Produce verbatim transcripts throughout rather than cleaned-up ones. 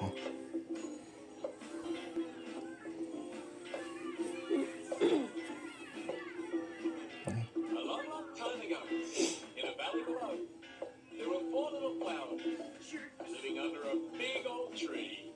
long, long time ago, in a valley below, there were four little flowers living under a big old tree.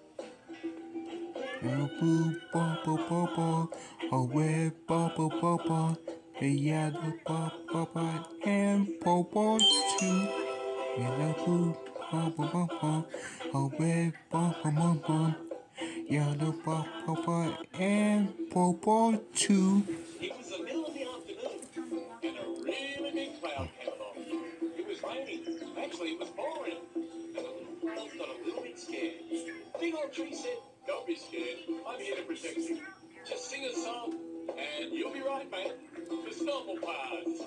Boo, bubble, bubble, a red bubble, bubble, a yellow bubble, and bubble too. Yellow boo, bubble, bubble, a red bubble, bubble, yellow bubble, and bubble too. It was the middle of the afternoon, and a really big cloud came along. It was raining. Actually, it was pouring. And the little flowers got a little bit scared. Big old tree said, "Don't be scared. I'm here to protect you. Just sing a song, and you'll be right, mate. The storm will pass."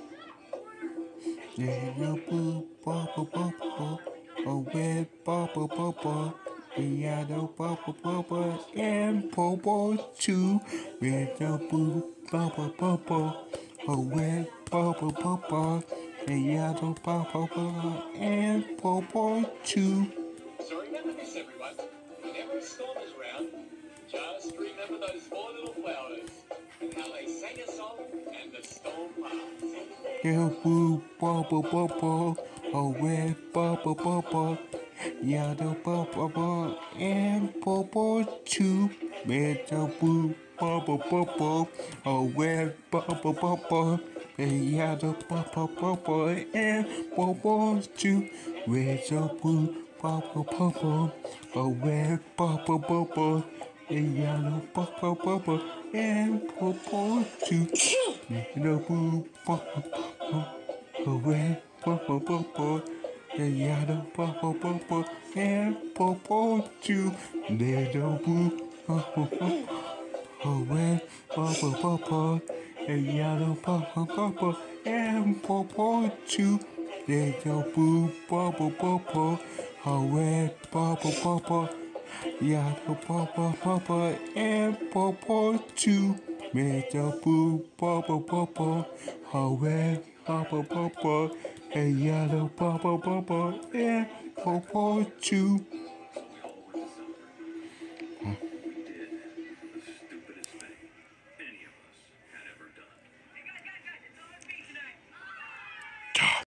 Yellow boo, bubble, bubble, a red bubble, bubble, a yellow bubble, bubble, and bubble too. Yellow boo, bubble, bubble, a red bubble, bubble, a yellow bubble, bubble, and bubble too. So remember this, everyone. Whenever a storm is around, just remember those four little flowers and how they sang a song and the storm passed. Yellow boo, bubble, bubble, a red bubble, bubble, yellow bubble, bubble, and bubble too. Yellow boo, bubble, bubble, a red bubble, bubble, a yellow bubble, bubble, and bubble too. Yellow boo, bubble, bubble, a red bubble, bubble, a yellow bubble, bubble, and bubble too. Yellow boo, bubble, bubble, a red bubble, bubble, a yellow bubble, bubble, and bubble too. Yellow boo, bubble, bubble, a red bubble, bubble, a yellow bubble, bubble, and bubble too. Yellow boo, bubble, bubble, a red bubble, bubble, yellow bubble, bubble, and bubble too. Yellow boo, bubble, bubble, a red bubble, bubble, a yellow bubble, bubble, and bubble too.